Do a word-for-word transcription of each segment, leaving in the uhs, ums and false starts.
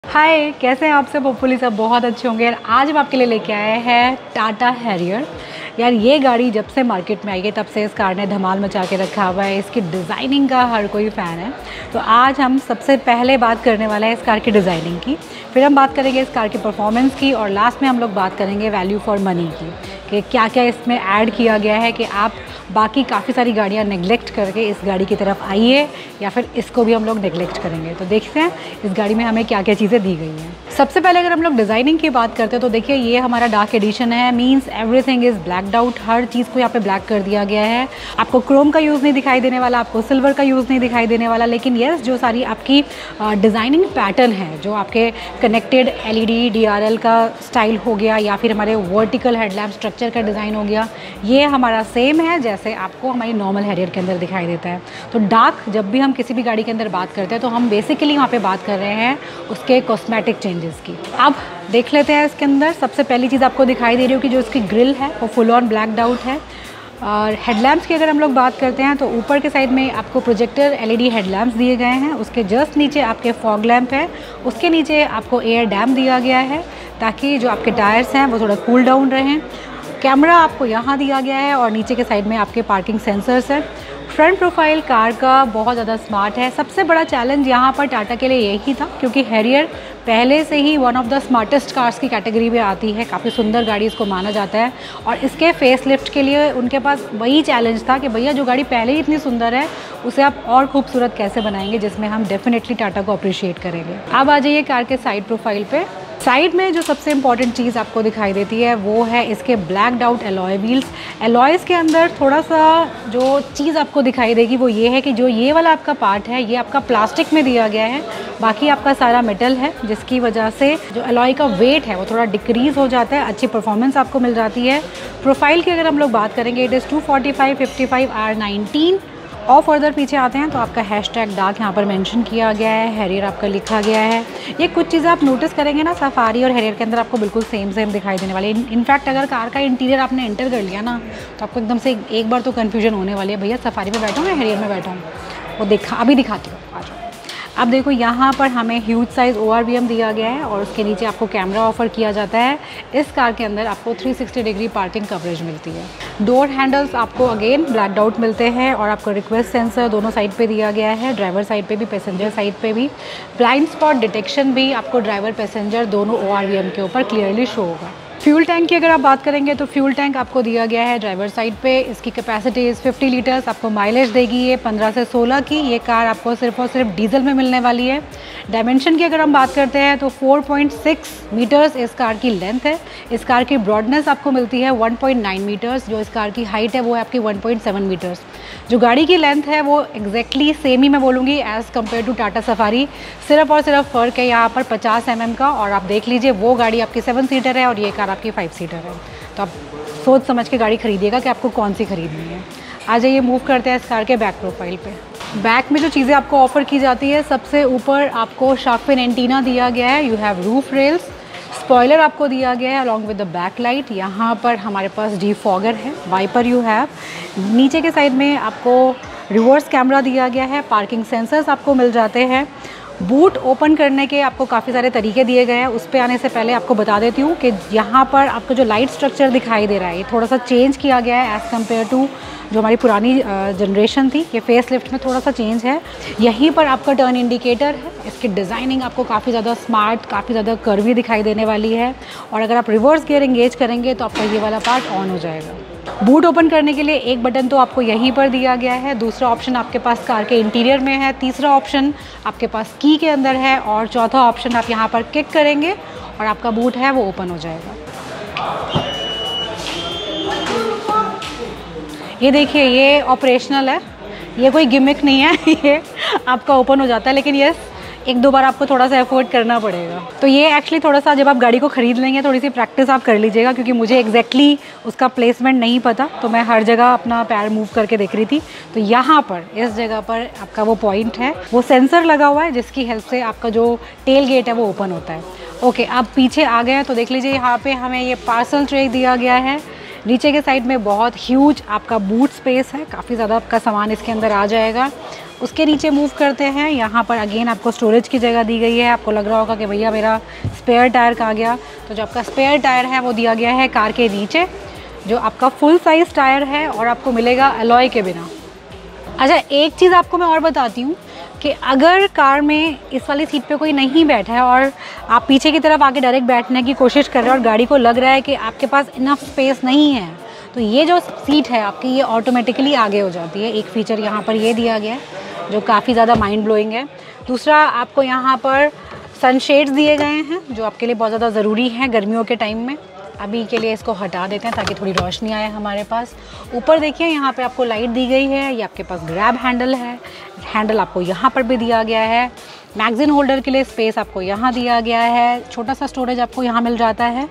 हाय, कैसे हैं आप सब? होपफुली सब बहुत अच्छे होंगे। यार आज हम आपके लिए लेके आए हैं टाटा हैरियर। यार ये गाड़ी जब से मार्केट में आई है तब से इस कार ने धमाल मचा के रखा हुआ है। इसकी डिज़ाइनिंग का हर कोई फ़ैन है। तो आज हम सबसे पहले बात करने वाले हैं इस कार की डिज़ाइनिंग की, फिर हम बात करेंगे इस कार की परफॉर्मेंस की और लास्ट में हम लोग बात करेंगे वैल्यू फॉर मनी की, कि क्या क्या इसमें ऐड किया गया है कि आप बाकी काफ़ी सारी गाड़ियाँ नेगलेक्ट करके इस गाड़ी की तरफ आइए, या फिर इसको भी हम लोग नेगलेक्ट करेंगे। तो देखते हैं इस गाड़ी में हमें क्या क्या चीज़ें दी गई हैं। सबसे पहले अगर हम लोग डिज़ाइनिंग की बात करते हैं तो देखिए ये हमारा डार्क एडिशन है, means everything is blacked out. हर चीज़ को यहाँ पे ब्लैक कर दिया गया है। आपको क्रोम का यूज़ नहीं दिखाई देने वाला, आपको सिल्वर का यूज़ नहीं दिखाई देने वाला, लेकिन येस जो सारी आपकी डिज़ाइनिंग पैटर्न है, जो आपके कनेक्टेड एलईडी डीआरएल का स्टाइल हो गया या फिर हमारे वर्टिकल हेडलैम्प स्ट्रक्चर का डिज़ाइन हो गया, ये हमारा सेम है जैसे आपको हमारी नॉर्मल हैरियर के अंदर दिखाई देता है। तो डार्क जब भी हम किसी भी गाड़ी के अंदर बात करते हैं तो हम बेसिकली वहाँ पे बात कर रहे हैं उसके कॉस्मेटिक चेंजेस की। अब देख लेते हैं इसके अंदर। सबसे पहली चीज़ आपको दिखाई दे रही हो कि जो इसकी ग्रिल है वो फुल ऑन ब्लैकड आउट है। और हेडलैम्प्स की अगर हम लोग बात करते हैं तो ऊपर के साइड में आपको प्रोजेक्टर एलईडी हेडलैम्प्स दिए गए हैं। उसके जस्ट नीचे आपके फॉग लैंप है, उसके नीचे आपको एयर डैम दिया गया है ताकि जो आपके टायर्स हैं वो थोड़ा कूल डाउन रहें। कैमरा आपको यहाँ दिया गया है और नीचे के साइड में आपके पार्किंग सेंसर्स हैं। फ्रंट प्रोफाइल कार का बहुत ज़्यादा स्मार्ट है। सबसे बड़ा चैलेंज यहाँ पर टाटा के लिए यही था क्योंकि हैरियर पहले से ही one of the smartest cars की कैटेगरी में आती है। काफ़ी सुंदर गाड़ी इसको माना जाता है और इसके फेस लिफ्ट के लिए उनके पास वही चैलेंज था कि भैया जो गाड़ी पहले ही इतनी सुंदर है उसे आप और खूबसूरत कैसे बनाएंगे, जिसमें हम डेफिनेटली टाटा को अप्रिशिएट करेंगे। अब आ जाइए कार के साइड प्रोफाइल पे। साइड में जो सबसे इंपॉर्टेंट चीज़ आपको दिखाई देती है वो है इसके blacked out alloy wheels. Alloys के अंदर थोड़ा सा जो चीज़ आपको दिखाई देगी वो ये है कि जो ये वाला आपका पार्ट है ये आपका प्लास्टिक में दिया गया है, बाकी आपका सारा मेटल है, जिसकी वजह से जो एलॉय का वेट है वो थोड़ा डिक्रीज़ हो जाता है, अच्छी परफॉर्मेंस आपको मिल जाती है। प्रोफाइल की अगर हम लोग बात करेंगे it is two forty five fifty five R nineteen. और फर्दर पीछे आते हैं तो आपका हैशटैग डार्क यहाँ पर मेंशन किया गया है, हैरियर आपका लिखा गया है। ये कुछ चीज़ें आप नोटिस करेंगे ना सफारी और हैरियर के अंदर आपको बिल्कुल सेम सेम दिखाई देने वाली है। इनफैक्ट अगर कार का इंटीरियर आपने एंटर कर लिया ना तो आपको एकदम से एक बार तो कन्फ्यूजन होने वाली है, भैया सफारी में बैठा हूँ या हैरियर में बैठा हूँ। वो देखा अभी दिखाती हूँ, आ जाओ। अब देखो यहाँ पर हमें huge size O R V M दिया गया है और उसके नीचे आपको कैमरा ऑफर किया जाता है। इस कार के अंदर आपको three sixty degree parking coverage मिलती है। डोर हैंडल्स आपको अगेन ब्लैकड आउट मिलते हैं और आपको रिक्वेस्ट सेंसर दोनों साइड पे दिया गया है, ड्राइवर साइड पे भी पैसेंजर साइड पे भी। ब्लाइंड स्पॉट डिटेक्शन भी आपको ड्राइवर पैसेंजर दोनों ओ आर वी एम के ऊपर क्लियरली शो होगा। फ्यूल टैंक की अगर आप बात करेंगे तो फ्यूल टैंक आपको दिया गया है ड्राइवर साइड पे। इसकी कैपेसिटी इज़ फिफ्टी लीटर्स। आपको माइलेज देगी ये पंद्रह से सोलह की। ये कार आपको सिर्फ और सिर्फ डीजल में मिलने वाली है। डायमेंशन की अगर हम बात करते हैं तो फोर पॉइंट सिक्स मीटर्स इस कार की लेंथ है। इस कार की ब्रॉडनेस आपको मिलती है वन पॉइंट नाइन मीटर्स। जो इस कार की हाइट है वो है आपकी वन पॉइंट सेवन मीटर्स। जो गाड़ी की लेंथ है वो एग्जैक्टली सेम ही मैं बोलूँगी as compare to Tata Safari. सिर्फ और सिर्फ फ़र्क है यहाँ पर पचास एम एम का। और आप देख लीजिए वो गाड़ी आपकी सेवन सीटर है और ये कार आपकी फाइव सीटर है। तो आप सोच समझ के गाड़ी खरीदिएगा कि आपको कौन सी खरीदनी है। आ जाइए मूव करते हैं इस कार के बैक प्रोफाइल पे। बैक में जो चीज़ें आपको ऑफर की जाती है, सबसे ऊपर आपको शार्क फिन एंटीना दिया गया है। You have roof rails. Spoiler आपको दिया गया है along with the back light. यहाँ पर हमारे पास डिफॉगर है। Wiper you have. नीचे के साइड में आपको रिवर्स कैमरा दिया गया है। पार्किंग सेंसर्स आपको मिल जाते हैं। बूट ओपन करने के आपको काफ़ी सारे तरीके दिए गए हैं। उस पे आने से पहले आपको बता देती हूँ कि यहाँ पर आपको जो लाइट स्ट्रक्चर दिखाई दे रहा है ये थोड़ा सा चेंज किया गया है एज़ कम्पेयर टू जो हमारी पुरानी जनरेशन थी। ये फेस लिफ्ट में थोड़ा सा चेंज है। यहीं पर आपका टर्न इंडिकेटर है। इसकी डिज़ाइनिंग आपको काफ़ी ज़्यादा स्मार्ट, काफ़ी ज़्यादा कर्वी दिखाई देने वाली है। और अगर आप रिवर्स गियर एंगेज करेंगे तो आपका ये वाला पार्ट ऑन हो जाएगा। बूट ओपन करने के लिए एक बटन तो आपको यहीं पर दिया गया है। दूसरा ऑप्शन आपके पास कार के इंटीरियर में है। तीसरा ऑप्शन आपके पास की के अंदर है और चौथा ऑप्शन आप यहाँ पर किक करेंगे और आपका बूट है वो ओपन हो जाएगा। ये देखिए ये ऑपरेशनल है, ये कोई गिमिक नहीं है। ये आपका ओपन हो जाता है, लेकिन ये एक दो बार आपको थोड़ा सा एफर्ट करना पड़ेगा। तो ये एक्चुअली थोड़ा सा जब आप गाड़ी को ख़रीद लेंगे थोड़ी सी प्रैक्टिस आप कर लीजिएगा, क्योंकि मुझे एग्जैक्टली उसका प्लेसमेंट नहीं पता, तो मैं हर जगह अपना पैर मूव करके देख रही थी। तो यहाँ पर इस जगह पर आपका वो पॉइंट है, वो सेंसर लगा हुआ है जिसकी हेल्प से आपका जो टेल गेट है वो ओपन होता है। ओके, अब पीछे आ गए हैं तो देख लीजिए यहाँ पे हमें ये पार्सल ट्रे दिया गया है। नीचे के साइड में बहुत ह्यूज आपका बूट स्पेस है, काफ़ी ज़्यादा आपका सामान इसके अंदर आ जाएगा। उसके नीचे मूव करते हैं, यहाँ पर अगेन आपको स्टोरेज की जगह दी गई है। आपको लग रहा होगा कि भैया मेरा स्पेयर टायर कहाँ गया, तो जो आपका स्पेयर टायर है वो दिया गया है कार के नीचे, जो आपका फुल साइज़ टायर है और आपको मिलेगा अलॉय के बिना। अच्छा, एक चीज़ आपको मैं और बताती हूँ कि अगर कार में इस वाली सीट पे कोई नहीं बैठा है और आप पीछे की तरफ आके डायरेक्ट बैठने की कोशिश कर रहे हैं और गाड़ी को लग रहा है कि आपके पास इनफ स्पेस नहीं है, तो ये जो सीट है आपकी ये ऑटोमेटिकली आगे हो जाती है। एक फ़ीचर यहाँ पर ये दिया गया है जो काफ़ी ज़्यादा माइंड ब्लोइंग है। दूसरा, आपको यहाँ पर सनशेड्स दिए गए हैं जो आपके लिए बहुत ज़्यादा ज़रूरी हैं गर्मियों के टाइम में। अभी के लिए इसको हटा देते हैं ताकि थोड़ी रोशनी आए हमारे पास। ऊपर देखिए यहाँ पे आपको लाइट दी गई है, ये आपके पास ग्रैब हैंडल है, हैंडल आपको यहाँ पर भी दिया गया है। मैगज़ीन होल्डर के लिए स्पेस आपको यहाँ दिया गया है, छोटा सा स्टोरेज आपको यहाँ मिल जाता है।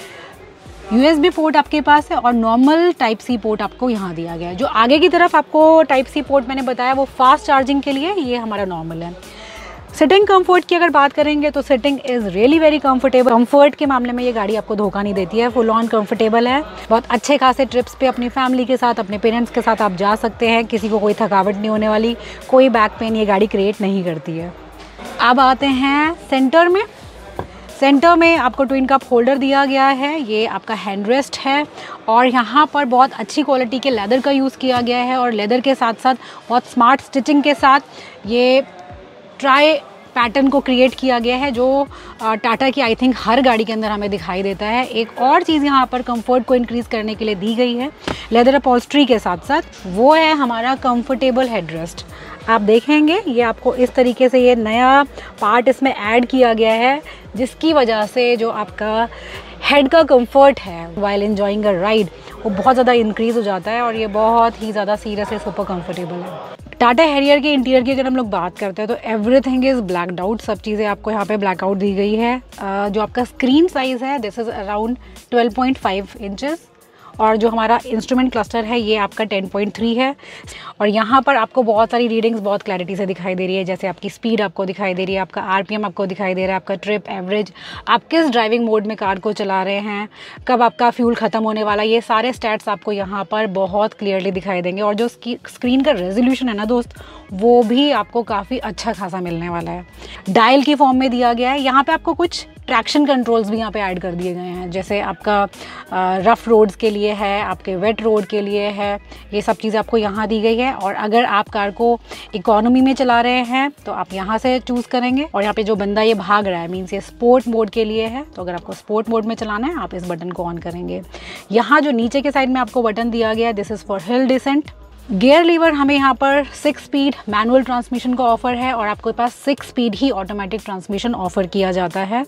यूएसबी पोर्ट आपके पास है और नॉर्मल टाइप सी पोर्ट आपको यहाँ दिया गया है। जो आगे की तरफ आपको टाइप सी पोर्ट मैंने बताया वो फास्ट चार्जिंग के लिए, ये हमारा नॉर्मल है। सिटिंग कंफर्ट की अगर बात करेंगे तो sitting is really very comfortable. Comfort के मामले में ये गाड़ी आपको धोखा नहीं देती है, फुल ऑन कंफर्टेबल है। बहुत अच्छे खासे ट्रिप्स पे अपनी फैमिली के साथ, अपने पेरेंट्स के साथ आप जा सकते हैं, किसी को कोई थकावट नहीं होने वाली, कोई बैक पेन ये गाड़ी क्रिएट नहीं करती है। अब आते हैं सेंटर में। सेंटर में आपको ट्विन कप होल्डर दिया गया है, ये आपका हैंड रेस्ट है और यहाँ पर बहुत अच्छी क्वालिटी के लेदर का यूज़ किया गया है और लेदर के साथ साथ बहुत स्मार्ट स्टिचिंग के साथ ये ट्राई पैटर्न को क्रिएट किया गया है जो टाटा की आई थिंक हर गाड़ी के अंदर हमें दिखाई देता है। एक और चीज़ यहाँ पर कंफर्ट को इंक्रीज़ करने के लिए दी गई है लेदर अपॉल्स्ट्री के साथ साथ, वो है हमारा कंफर्टेबल हेडरेस्ट। आप देखेंगे ये आपको इस तरीके से ये नया पार्ट इसमें ऐड किया गया है जिसकी वजह से जो आपका हेड का कंफर्ट है वाइल एंजॉइंग अ राइड वो बहुत ज़्यादा इंक्रीज़ हो जाता है और ये बहुत ही ज़्यादा सीरियसली सुपर कंफर्टेबल है। टाटा हैरियर के इंटीरियर की अगर हम लोग बात करते हैं तो एवरीथिंग इज़ ब्लैकड आउट, सब चीज़ें आपको यहाँ पे ब्लैक आउट दी गई है। uh, जो आपका स्क्रीन साइज़ है this is around twelve point five inches और जो हमारा इंस्ट्रूमेंट क्लस्टर है ये आपका टेन पॉइंट थ्री है और यहाँ पर आपको बहुत सारी रीडिंग्स बहुत क्लैरिटी से दिखाई दे रही है, जैसे आपकी स्पीड आपको दिखाई दे रही है, आपका आरपीएम आपको दिखाई दे रहा है, आपका ट्रिप एवरेज, आप किस ड्राइविंग मोड में कार को चला रहे हैं, कब आपका फ्यूल ख़त्म होने वाला, ये सारे स्टैट्स आपको यहाँ पर बहुत क्लियरली दिखाई देंगे। और जो स्क्रीन का रेजोल्यूशन है ना दोस्त, वो भी आपको काफ़ी अच्छा खासा मिलने वाला है। डायल की फॉर्म में दिया गया है। यहाँ पर आपको कुछ ट्रैक्शन कंट्रोल्स भी यहाँ पे ऐड कर दिए गए हैं, जैसे आपका रफ़ रोड्स के लिए है, आपके वेट रोड के लिए है, ये सब चीज़ें आपको यहाँ दी गई है। और अगर आप कार को इकोनॉमी में चला रहे हैं तो आप यहाँ से चूज़ करेंगे और यहाँ पे जो बंदा ये भाग रहा है मीन्स ये स्पोर्ट मोड के लिए है, तो अगर आपको स्पोर्ट मोड में चलाना है आप इस बटन को ऑन करेंगे। यहाँ जो नीचे के साइड में आपको बटन दिया गया है this is for hill descent. Gear lever हमें यहाँ पर सिक्स स्पीड मैनुअल ट्रांसमिशन का ऑफ़र है और आपके पास सिक्स स्पीड ही ऑटोमेटिक ट्रांसमिशन ऑफ़र किया जाता है।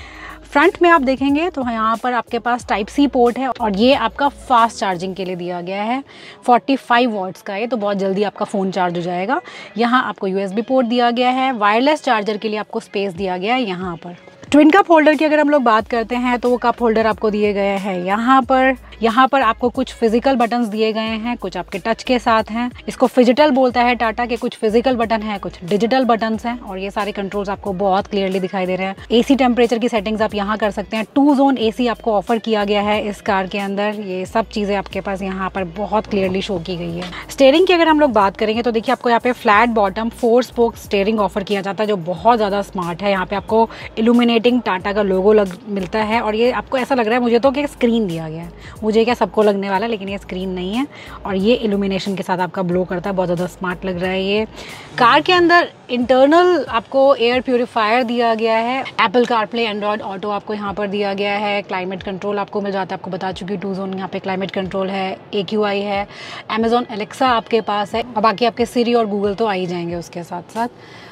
फ्रंट में आप देखेंगे तो यहाँ पर आपके पास टाइप सी पोर्ट है और ये आपका फास्ट चार्जिंग के लिए दिया गया है, पैंतालीस वॉट्स का है, तो बहुत जल्दी आपका फ़ोन चार्ज हो जाएगा। यहाँ आपको यूएसबी पोर्ट दिया गया है, वायरलेस चार्जर के लिए आपको स्पेस दिया गया है। यहाँ पर ट्विन कप होल्डर की अगर हम लोग बात करते हैं तो वो कप होल्डर आपको दिए गए हैं यहाँ पर। यहाँ पर आपको कुछ फिजिकल बटन्स दिए गए हैं, कुछ आपके टच के साथ हैं। इसको फिजिटल बोलता है टाटा के, कुछ फिजिकल बटन है, कुछ डिजिटल बटन्स हैं और ये सारे कंट्रोल्स आपको बहुत क्लियरली दिखाई दे रहे हैं। एसी टेम्परेचर की सेटिंग्स आप यहाँ कर सकते हैं। टू जोन एसी आपको ऑफर किया गया है इस कार के अंदर। ये सब चीज़ें आपके पास यहाँ पर बहुत क्लियरली शो की गई है। स्टेयरिंग की अगर हम लोग बात करेंगे तो देखिए आपको यहाँ पे flat bottom four spoke steering offer किया जाता है जो बहुत ज़्यादा स्मार्ट है। यहाँ पे आपको इल्यूमिनेटिंग टाटा का लोगो लग मिलता है और ये आपको ऐसा लग रहा है मुझे तो कि स्क्रीन दिया गया है, मुझे क्या सबको लगने वाला है, लेकिन ये स्क्रीन नहीं है और ये इल्यूमिनेशन के साथ आपका ब्लो करता है, बहुत ज़्यादा स्मार्ट लग रहा है। ये कार के अंदर इंटरनल आपको एयर प्यूरिफायर दिया गया है, एप्पल कारप्ले एंड्रॉयड ऑटो आपको यहाँ पर दिया गया है, क्लाइमेट कंट्रोल आपको मिल जाता है, आपको बता चुकी टू जोन यहाँ पे क्लाइमेट कंट्रोल है, ए क्यू आई है, अमेजॉन एलेक्सा आपके पास है और बाकी आपके सिरी और गूगल तो आ ही जाएंगे उसके साथ साथ।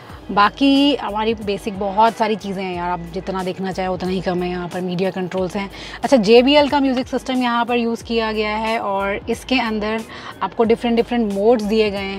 बाकी हमारी बेसिक बहुत सारी चीज़ें हैं यार, आप जितना देखना चाहे उतना ही कम है। यहाँ पर मीडिया कंट्रोल्स हैं। अच्छा, जे बी एल का म्यूज़िक सिस्टम यहाँ पर यूज़ किया गया है और इसके अंदर आपको डिफरेंट डिफरेंट मोड्स दिए गए हैं।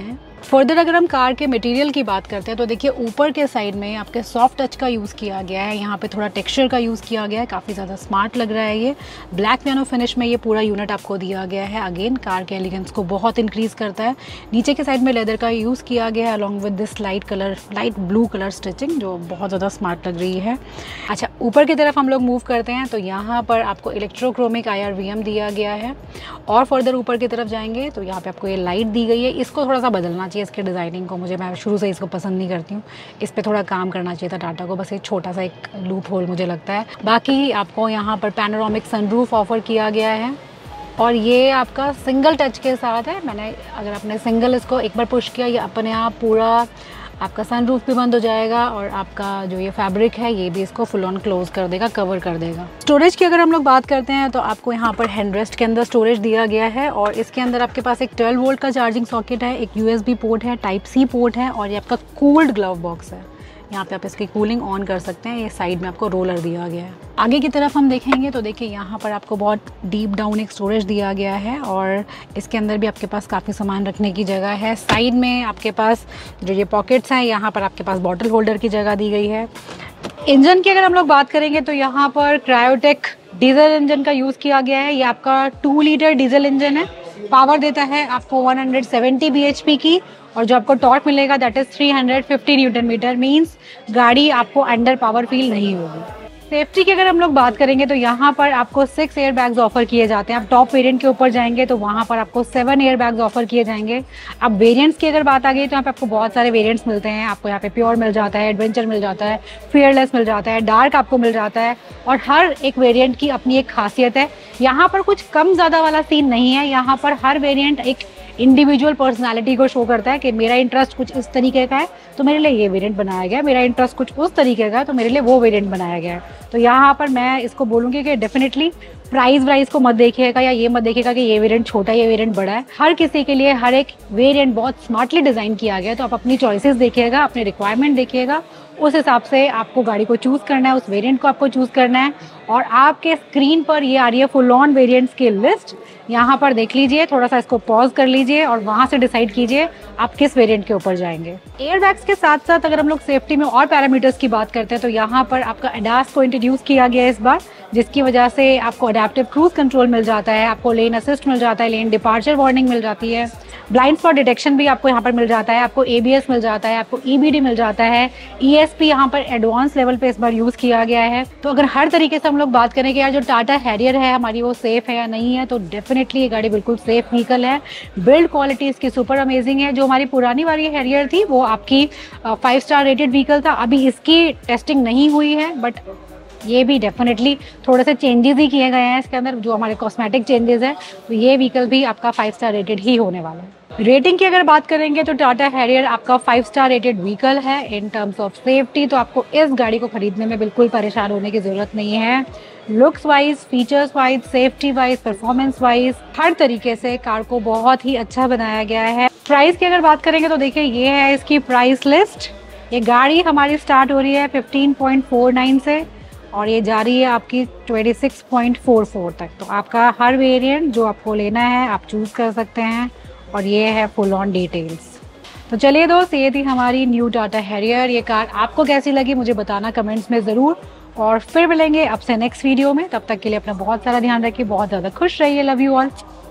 फर्दर अगर हम कार के मटेरियल की बात करते हैं तो देखिए ऊपर के साइड में आपके सॉफ्ट टच का यूज़ किया गया है, यहाँ पे थोड़ा टेक्सचर का यूज़ किया गया है, काफ़ी ज़्यादा स्मार्ट लग रहा है। ये ब्लैक पियानो फिनिश में ये पूरा यूनिट आपको दिया गया है, अगेन कार के एलिगेंस को बहुत इंक्रीज़ करता है। नीचे के साइड में लेदर का यूज़ किया गया है along with this light colour light blue colour stitching, जो बहुत ज़्यादा स्मार्ट लग रही है। अच्छा, ऊपर की तरफ हम लोग मूव करते हैं तो यहाँ पर आपको electrochromic I R V M दिया गया है, और फर्दर ऊपर की तरफ जाएंगे तो यहाँ पे आपको ये लाइट दी गई है। इसको थोड़ा सा बदलना चाहिए, इसके डिज़ाइनिंग को, मुझे मैं शुरू से इसको पसंद नहीं करती हूँ, इस पर थोड़ा काम करना चाहिए था टाटा को, बस एक छोटा सा एक लूप होल मुझे लगता है। बाकी आपको यहाँ पर पैनोरामिक सनरूफ ऑफर किया गया है, और ये आपका सिंगल टच के साथ है। मैंने अगर आपने सिंगल इसको एक बार पुश किया, ये अपने आप पूरा आपका सनरूफ भी बंद हो जाएगा, और आपका जो ये फैब्रिक है ये भी इसको फुल ऑन क्लोज कर देगा, कवर कर देगा। स्टोरेज की अगर हम लोग बात करते हैं तो आपको यहाँ पर हैंडरेस्ट के अंदर स्टोरेज दिया गया है, और इसके अंदर आपके पास एक ट्वेल्व वोल्ट का चार्जिंग सॉकेट है, एक यूएसबी पोर्ट है, टाइप सी पोर्ट है, और ये आपका कूल्ड ग्लव बॉक्स है। यहाँ पे आप इसकी कूलिंग ऑन कर सकते हैं। ये साइड में आपको रोलर दिया गया है। आगे की तरफ हम देखेंगे तो देखिए यहाँ पर आपको बहुत डीप डाउन एक स्टोरेज दिया गया है, और इसके अंदर भी आपके पास काफ़ी सामान रखने की जगह है। साइड में आपके पास जो ये पॉकेट्स हैं, यहाँ पर आपके पास बॉटल होल्डर की जगह दी गई है। इंजन की अगर हम लोग बात करेंगे तो यहाँ पर क्रायोटेक डीजल इंजन का यूज़ किया गया है। ये आपका टू लीटर डीजल इंजन है, पावर देता है आपको one hundred seventy B H P की, और जो आपको टॉर्क मिलेगा that is three hundred fifty newton metre, means गाड़ी आपको अंडर पावर फील नहीं होगी। सेफ्टी की अगर हम लोग बात करेंगे तो यहाँ पर आपको सिक्स एयर बैग्स ऑफर किए जाते हैं। आप टॉप वेरिएंट के ऊपर जाएंगे तो वहाँ पर आपको सेवन एयर बैग्स ऑफर किए जाएंगे। अब वेरिएंट्स की अगर बात आ गई तो यहाँ पे आपको बहुत सारे वेरिएंट्स मिलते हैं। आपको यहाँ पे प्योर मिल जाता है, एडवेंचर मिल जाता है, फियरलेस मिल जाता है, डार्क आपको मिल जाता है, और हर एक वेरिएंट की अपनी एक खासियत है। यहाँ पर कुछ कम ज़्यादा वाला सीन नहीं है, यहाँ पर हर वेरिएंट एक इंडिविजुअल पर्सनालिटी को शो करता है कि मेरा इंटरेस्ट कुछ इस तरीके का है तो मेरे लिए ये वेरिएंट बनाया गया है, मेरा इंटरेस्ट कुछ उस तरीके का है तो मेरे लिए वो वेरिएंट बनाया गया है। तो यहाँ पर मैं इसको बोलूँगी कि डेफिनेटली प्राइस वाइज को मत देखिएगा, या ये मत देखिएगा कि ये वेरिएंट छोटा है, ये वेरिएंट बड़ा है। हर किसी के लिए हर एक वेरिएंट बहुत स्मार्टली डिज़ाइन किया गया है। तो आप अपनी चॉइसेस देखिएगा, अपने रिक्वायरमेंट देखिएगा, उस हिसाब से आपको गाड़ी को चूज़ करना है, उस वेरिएंट को आपको चूज़ करना है। और आपके स्क्रीन पर ये आ रही है फुल ऑन वेरिएंट्स की लिस्ट, यहाँ पर देख लीजिए, थोड़ा सा इसको पॉज कर लीजिए और वहाँ से डिसाइड कीजिए आप किस वेरिएंट के ऊपर जाएंगे। एयर बैग्स के साथ साथ अगर हम लोग सेफ्टी में और पैरामीटर्स की बात करते हैं तो यहाँ पर आपका एडास को इंट्रोड्यूस किया गया है इस बार, जिसकी वजह से आपको अडेप्टिव क्रूज कंट्रोल मिल जाता है, आपको लेन असिस्ट मिल जाता है, लेन डिपार्चर वार्निंग मिल जाती है, ब्लाइंड स्पॉट डिटेक्शन भी आपको यहाँ पर मिल जाता है, आपको ए बी एस मिल जाता है, आपको ई बी डी मिल जाता है, ई एस पी यहाँ पर एडवांस लेवल पे इस बार यूज़ किया गया है। तो अगर हर तरीके से हम लोग बात करें कि यार जो टाटा हैरियर है हमारी वो सेफ़ है या नहीं है, तो डेफिनेटली ये गाड़ी बिल्कुल सेफ व्हीकल है। बिल्ड क्वालिटी इसकी सुपर अमेजिंग है। जो हमारी पुरानी वाली हैरियर थी वो आपकी फाइव स्टार रेटेड व्हीकल था, अभी इसकी टेस्टिंग नहीं हुई है, बट ये भी डेफिनेटली थोड़े से चेंजेस ही किए गए हैं इसके अंदर, जो हमारे कॉस्मेटिक चेंजेस हैं। तो ये व्हीकल भी आपका फाइव स्टार रेटेड ही होने वाला है। रेटिंग की अगर बात करेंगे तो टाटा हैरियर आपका फाइव स्टार रेटेड व्हीकल है इन टर्म्स ऑफ सेफ्टी। तो आपको इस गाड़ी को खरीदने में बिल्कुल परेशान होने की ज़रूरत नहीं है। Looks wise, features wise, safety wise, performance wise, हर तरीके से कार को बहुत ही अच्छा बनाया गया है। प्राइस की अगर बात करेंगे तो देखिए ये है इसकी प्राइस लिस्ट। ये गाड़ी हमारी स्टार्ट हो रही है फिफ्टीन पॉइंट फोर नाइन से और ये जा रही है आपकी twenty six point four four तक। तो आपका हर वेरिएंट जो आपको लेना है आप चूज़ कर सकते हैं, और ये है फुल ऑन डिटेल्स। तो चलिए दोस्त, ये थी हमारी न्यू टाटा हैरियर। ये कार आपको कैसी लगी मुझे बताना कमेंट्स में ज़रूर, और फिर मिलेंगे आपसे नेक्स्ट वीडियो में। तब तक के लिए अपना बहुत सारा ध्यान रखिए, बहुत ज़्यादा खुश रहिए। Love you all.